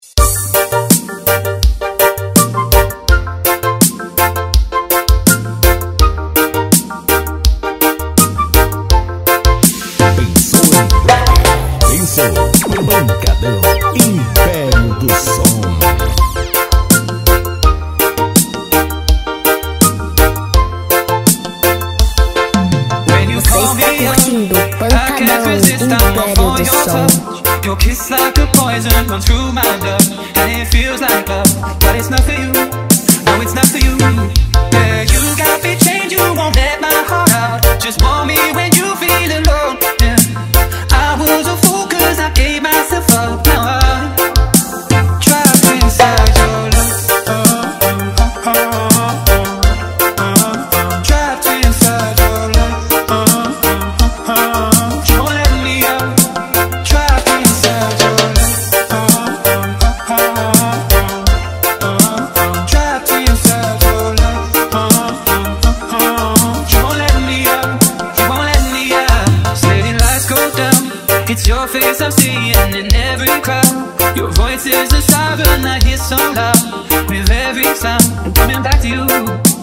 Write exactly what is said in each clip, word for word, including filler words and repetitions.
Pancadão, Império do Som. Você está curtindo Pancadão, Império do Som. Your kiss like a poison runs through my blood, and it feels like love, but it's not for you. No, it's not for you. Yeah, you got me chained, you won't let my heart out. Just want me when you feel alone. Yeah, I was a fool 'cause I gave myself up. Now I'm trapped inside your love. Oh, oh, oh, oh. Trapped inside your love. Oh, oh, oh. You won't let me out. Trapped inside your love. Oh, oh, oh, oh. Trapped inside your love. Oh, oh, oh. You won't let me out. You won't let me out. Steady lights go down. It's your face I'm seeing in every crowd. Your voice is a siren I hear so loud. With every sound, I'm coming back to you.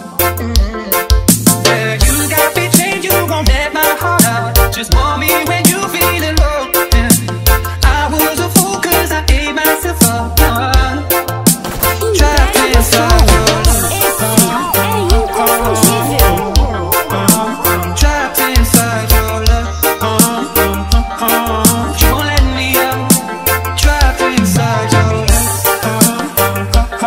Yeah, you got me chained, you won't let my heart out. Just want me when you feel alone. Yeah, I was a fool 'cause I gave myself up. Now I'm trapped inside your love. É inconfundível. Trapped inside your love. You won't let me out. Trapped inside your love.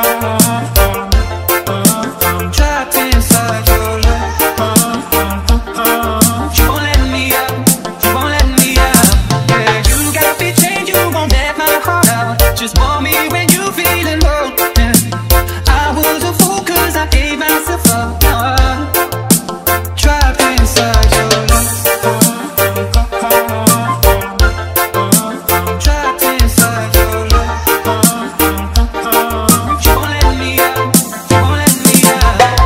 Trapped inside your love. You won't let me out. You won't let me out. Yeah, you got me chained, you won't let my heart out. Just want me when you feel alone. Yeah, I was a fool 'cause I gave myself up. Now I'm trapped inside your love. Trapped inside your love. You won't let me out. You won't let me out.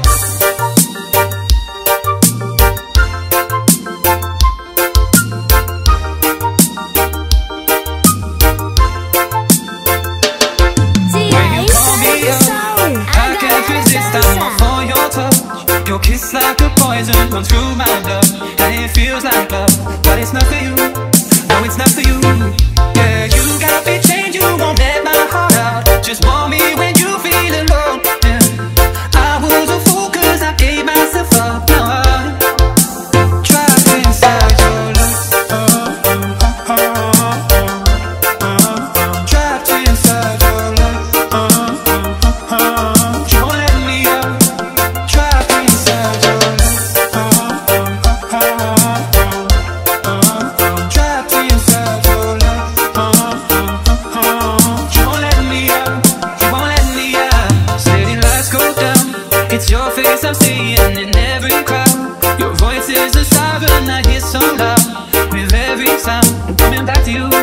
Tia, Império do Som. I can't resist, I'm off on your touch. Your kiss like a poison runs through my blood, and it feels like love, but it's not for you. No, it's not for you. Yeah, you got me chained, you won't let my heart out. Just want me when you feel alone. Yeah, I was a fool 'cause I gave myself up. Now I'm trapped inside your love. Trapped inside your love. You won't let me out. Trapped inside your love. Trapped inside your love. You won't let me out. You won't let me out. Steady lights go down. It's your face I'm seeing in every crowd. Your voice is a siren I hear so loud. With every sound, I'm coming back to you.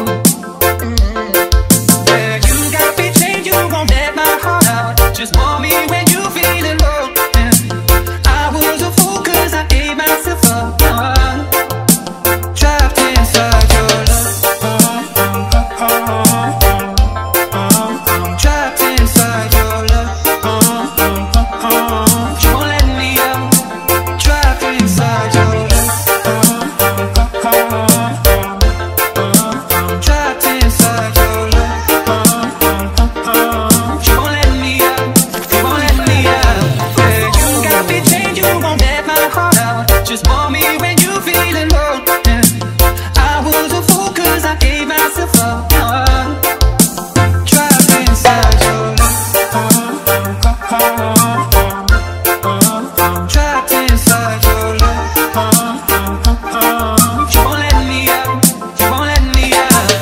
Yeah, you got me chained, you won't let my heart out. Just want me when you feel alone. Yeah, I was a fool 'cause I gave myself up. Now I'm trapped inside your love. Trapped inside your love. You won't let me out. Trapped inside your love. Trapped inside your love. You won't let me out. You won't let me out. Yeah, you got me chained, you won't let my heart out. Just want me when you feel alone. Yeah, I was a fool 'cause I gave myself up. Now I'm trapped inside your love. Trapped inside your love. You won't let me out. You won't let me out.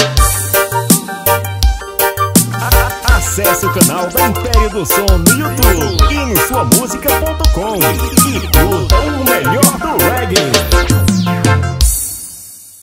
Acesse o canal da Império do Som no YouTube e no sua música ponto com e curta o melhor do reggae.